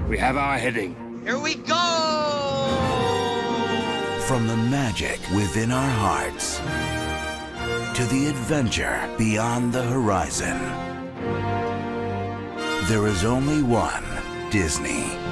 We have our heading. Here we go! From the magic within our hearts to the adventure beyond the horizon, there is only one Disney.